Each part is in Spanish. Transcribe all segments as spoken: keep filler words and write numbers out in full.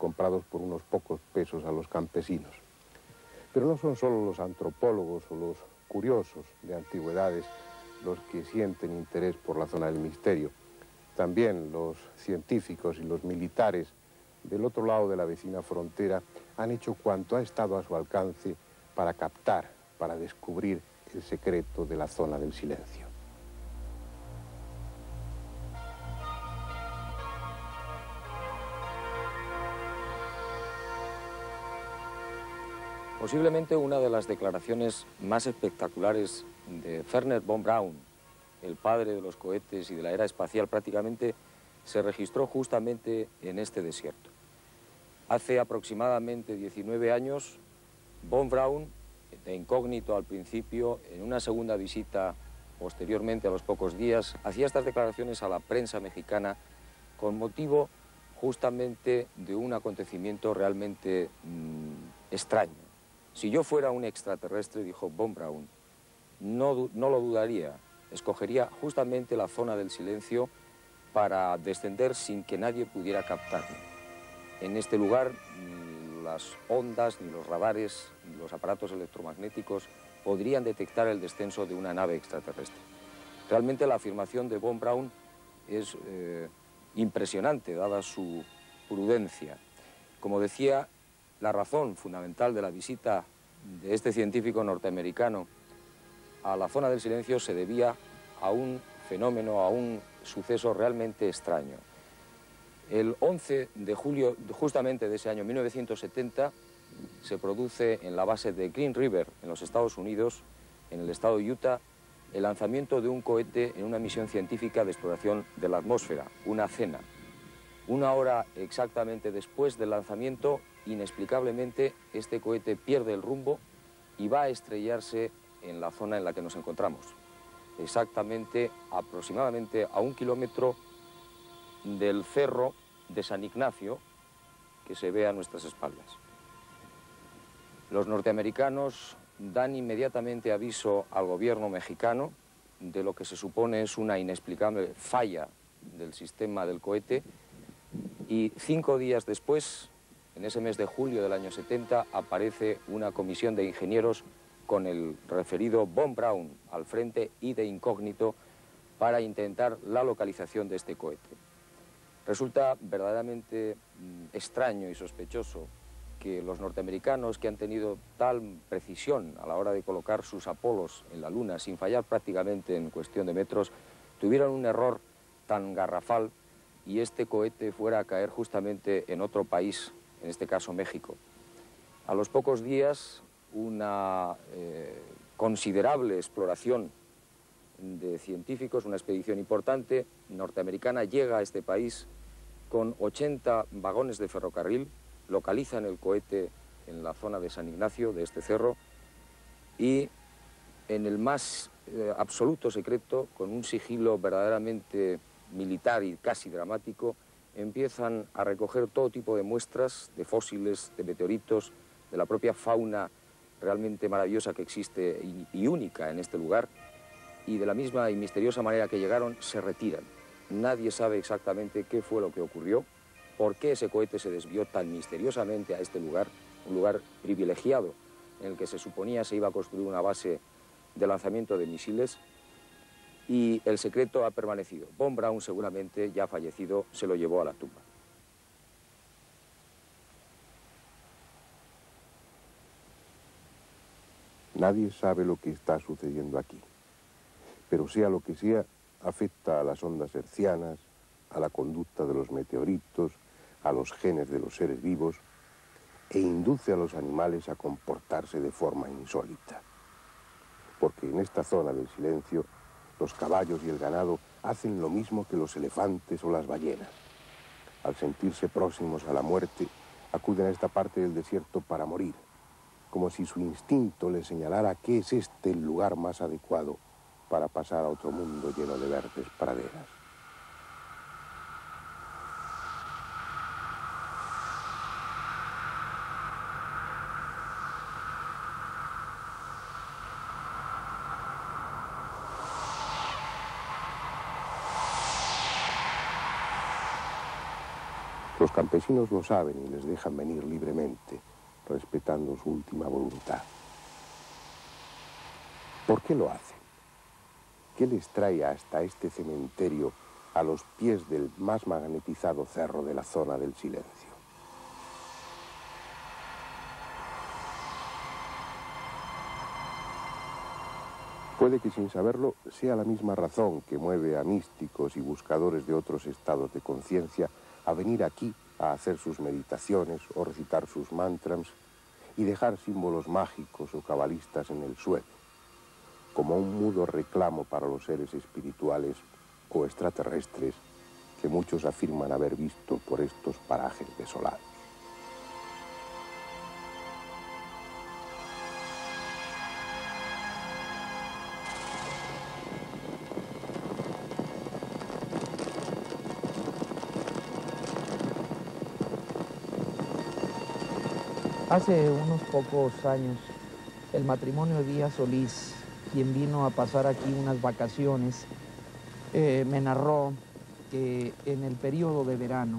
comprados por unos pocos pesos a los campesinos. Pero no son solo los antropólogos o los curiosos de antigüedades los que sienten interés por la zona del misterio. También los científicos y los militares del otro lado de la vecina frontera han hecho cuanto ha estado a su alcance para captar, para descubrir el secreto de la zona del silencio. Posiblemente una de las declaraciones más espectaculares de Wernher von Braun, el padre de los cohetes y de la era espacial, prácticamente se registró justamente en este desierto. Hace aproximadamente diecinueve años, von Braun, de incógnito al principio, en una segunda visita posteriormente a los pocos días, hacía estas declaraciones a la prensa mexicana con motivo justamente de un acontecimiento realmente mmm, extraño. Si yo fuera un extraterrestre, dijo von Braun, no, no lo dudaría, escogería justamente la zona del silencio para descender sin que nadie pudiera captarme. En este lugar ni las ondas, ni los radares, ni los aparatos electromagnéticos podrían detectar el descenso de una nave extraterrestre. Realmente la afirmación de von Braun es eh, impresionante, dada su prudencia. Como decía, la razón fundamental de la visita de este científico norteamericano a la zona del silencio se debía a un fenómeno, a un suceso realmente extraño. El once de julio, justamente de ese año mil novecientos setenta, se produce en la base de Green River, en los Estados Unidos, en el estado de Utah, el lanzamiento de un cohete en una misión científica de exploración de la atmósfera, una CENA. Una hora exactamente después del lanzamiento, inexplicablemente, este cohete pierde el rumbo y va a estrellarse en la zona en la que nos encontramos. Exactamente, aproximadamente a un kilómetro del cerro de San Ignacio, que se ve a nuestras espaldas. Los norteamericanos dan inmediatamente aviso al gobierno mexicano de lo que se supone es una inexplicable falla del sistema del cohete, y cinco días después, en ese mes de julio del año setenta, aparece una comisión de ingenieros con el referido von Braun al frente y de incógnito para intentar la localización de este cohete. Resulta verdaderamente mmm, extraño y sospechoso que los norteamericanos, que han tenido tal precisión a la hora de colocar sus Apolos en la Luna, sin fallar prácticamente en cuestión de metros, tuvieran un error tan garrafal y este cohete fuera a caer justamente en otro país, en este caso México. A los pocos días, una eh, considerable exploración de científicos, una expedición importante norteamericana, llega a este país con ochenta vagones de ferrocarril, localizan el cohete en la zona de San Ignacio, de este cerro, y en el más eh, absoluto secreto, con un sigilo verdaderamente militar y casi dramático, empiezan a recoger todo tipo de muestras, de fósiles, de meteoritos, de la propia fauna realmente maravillosa que existe y, y única en este lugar, y de la misma y misteriosa manera que llegaron, se retiran. Nadie sabe exactamente qué fue lo que ocurrió, por qué ese cohete se desvió tan misteriosamente a este lugar, un lugar privilegiado en el que se suponía se iba a construir una base de lanzamiento de misiles, y el secreto ha permanecido. Von Braun, seguramente ya fallecido, se lo llevó a la tumba. Nadie sabe lo que está sucediendo aquí, pero sea lo que sea, afecta a las ondas hertzianas, a la conducta de los meteoritos, a los genes de los seres vivos, e induce a los animales a comportarse de forma insólita. Porque en esta zona del silencio, los caballos y el ganado hacen lo mismo que los elefantes o las ballenas. Al sentirse próximos a la muerte, acuden a esta parte del desierto para morir, como si su instinto les señalara que es este el lugar más adecuado para pasar a otro mundo lleno de verdes praderas. Los campesinos lo saben y les dejan venir libremente, respetando su última voluntad. ¿Por qué lo hacen? ¿Qué les trae hasta este cementerio a los pies del más magnetizado cerro de la zona del silencio? Puede que sin saberlo sea la misma razón que mueve a místicos y buscadores de otros estados de conciencia a venir aquí a hacer sus meditaciones o recitar sus mantras y dejar símbolos mágicos o cabalistas en el suelo, como un mudo reclamo para los seres espirituales o extraterrestres que muchos afirman haber visto por estos parajes desolados. Hace unos pocos años, el matrimonio Díaz Solís, quien vino a pasar aquí unas vacaciones, eh, me narró que en el periodo de verano,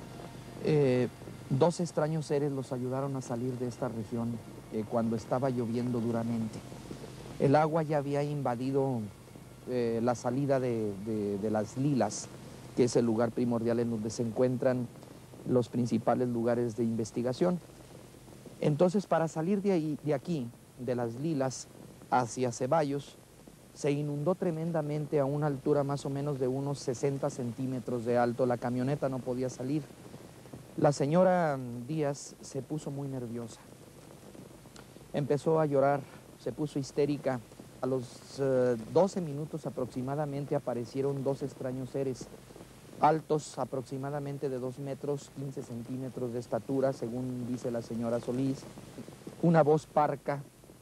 eh, dos extraños seres los ayudaron a salir de esta región eh, cuando estaba lloviendo duramente. El agua ya había invadido eh, la salida de, de, de las Lilas, que es el lugar primordial en donde se encuentran los principales lugares de investigación. Entonces, para salir de, ahí, de aquí, de las Lilas, hacia Ceballos, se inundó tremendamente a una altura más o menos de unos sesenta centímetros de alto. La camioneta no podía salir. La señora Díaz se puso muy nerviosa. Empezó a llorar, se puso histérica. A los uh, doce minutos aproximadamente aparecieron dos extraños seres, altos aproximadamente de dos metros, quince centímetros de estatura, según dice la señora Solís, una voz parca,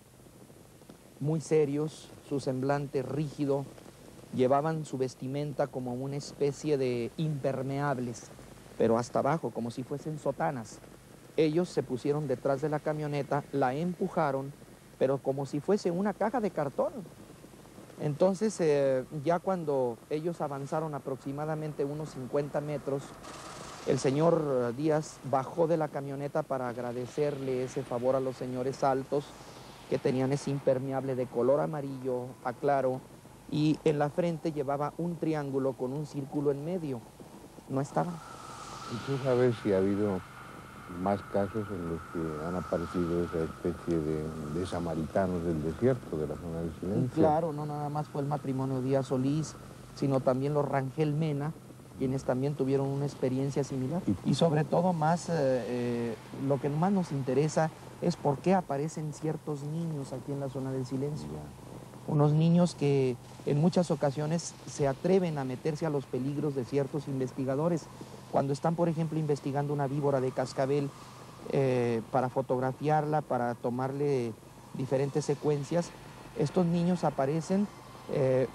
muy serios, su semblante rígido, llevaban su vestimenta como una especie de impermeables, pero hasta abajo, como si fuesen sotanas. Ellos se pusieron detrás de la camioneta, la empujaron, pero como si fuese una caja de cartón. Entonces, eh, ya cuando ellos avanzaron aproximadamente unos cincuenta metros, el señor Díaz bajó de la camioneta para agradecerle ese favor a los señores altos que tenían ese impermeable de color amarillo a claro y en la frente llevaba un triángulo con un círculo en medio. No estaba. ¿Y tú sabes si ha habido más casos en los que han aparecido esa especie de, de samaritanos del desierto, de la zona del silencio? Claro, no nada más fue el matrimonio Díaz Solís, sino también los Rangel Mena, quienes también tuvieron una experiencia similar. Y sobre todo más, eh, eh, lo que más nos interesa es por qué aparecen ciertos niños aquí en la zona del silencio. Yeah. Unos niños que en muchas ocasiones se atreven a meterse a los peligros de ciertos investigadores. Cuando están, por ejemplo, investigando una víbora de cascabel eh, para fotografiarla, para tomarle diferentes secuencias, estos niños aparecen, eh,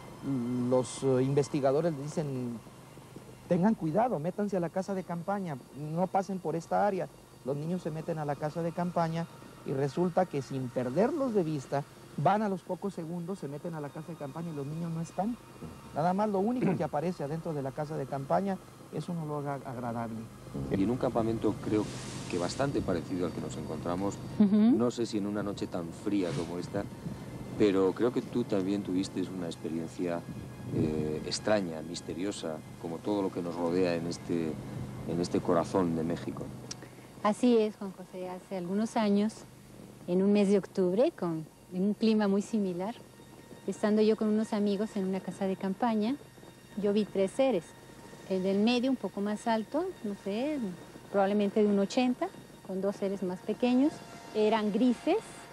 los uh, investigadores les dicen, tengan cuidado, métanse a la casa de campaña, no pasen por esta área. Los niños se meten a la casa de campaña y resulta que sin perderlos de vista, van a los pocos segundos, se meten a la casa de campaña y los niños no están. Nada más lo único que aparece adentro de la casa de campaña es un olor agradable. Y en un campamento creo que bastante parecido al que nos encontramos, uh-huh. No sé si en una noche tan fría como esta, pero creo que tú también tuviste una experiencia eh, extraña, misteriosa, como todo lo que nos rodea en este, en este corazón de México. Así es, Juan José, hace algunos años, en un mes de octubre, con en un clima muy similar, estando yo con unos amigos en una casa de campaña, yo vi tres seres. El del medio un poco más alto, no sé, probablemente de un ochenta, con dos seres más pequeños. Eran grises,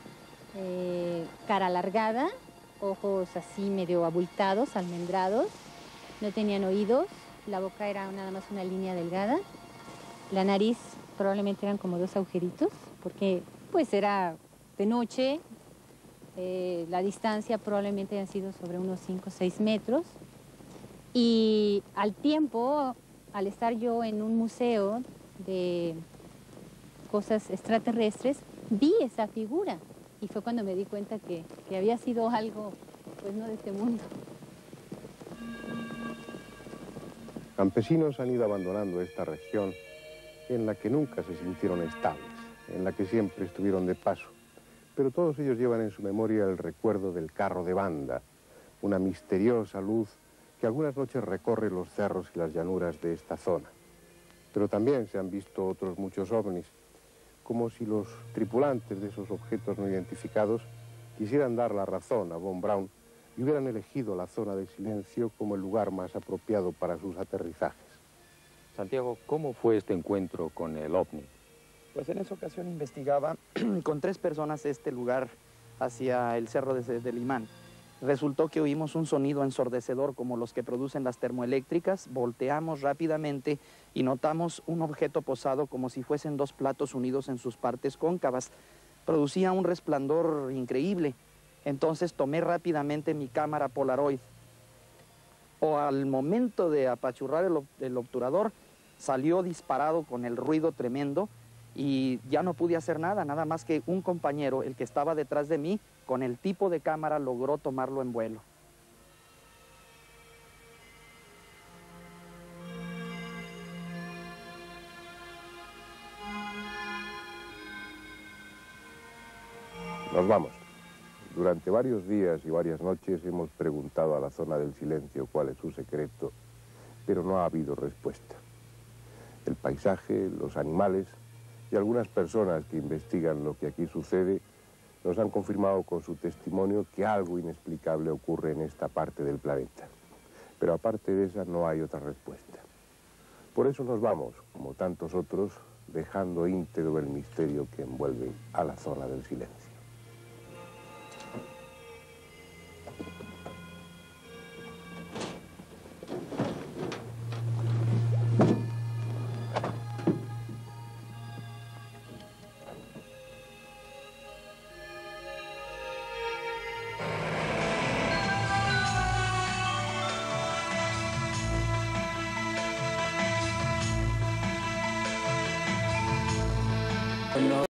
eh, cara alargada, ojos así medio abultados, almendrados, no tenían oídos, la boca era nada más una línea delgada, la nariz probablemente eran como dos agujeritos, porque pues era de noche. Eh, la distancia probablemente hayan sido sobre unos cinco o seis metros. Y al tiempo, al estar yo en un museo de cosas extraterrestres, vi esa figura. Y fue cuando me di cuenta que, que había sido algo, pues no de este mundo. Campesinos han ido abandonando esta región en la que nunca se sintieron estables, en la que siempre estuvieron de paso. Pero todos ellos llevan en su memoria el recuerdo del carro de banda, una misteriosa luz que algunas noches recorre los cerros y las llanuras de esta zona. Pero también se han visto otros muchos ovnis, como si los tripulantes de esos objetos no identificados quisieran dar la razón a Von Braun y hubieran elegido la zona del silencio como el lugar más apropiado para sus aterrizajes. Santiago, ¿cómo fue este encuentro con el ovni? Pues en esa ocasión investigaba con tres personas este lugar hacia el cerro de, del Imán. Resultó que oímos un sonido ensordecedor como los que producen las termoeléctricas, volteamos rápidamente y notamos un objeto posado como si fuesen dos platos unidos en sus partes cóncavas. Producía un resplandor increíble, entonces tomé rápidamente mi cámara Polaroid. O al momento de apachurrar el, el obturador, salió disparado con el ruido tremendo y ya no pude hacer nada, nada más que un compañero, el que estaba detrás de mí, con el tipo de cámara logró tomarlo en vuelo. Nos vamos. Durante varios días y varias noches hemos preguntado a la zona del silencio cuál es su secreto, pero no ha habido respuesta. El paisaje, los animales y algunas personas que investigan lo que aquí sucede nos han confirmado con su testimonio que algo inexplicable ocurre en esta parte del planeta. Pero aparte de esa no hay otra respuesta. Por eso nos vamos, como tantos otros, dejando íntegro el misterio que envuelve a la zona del silencio.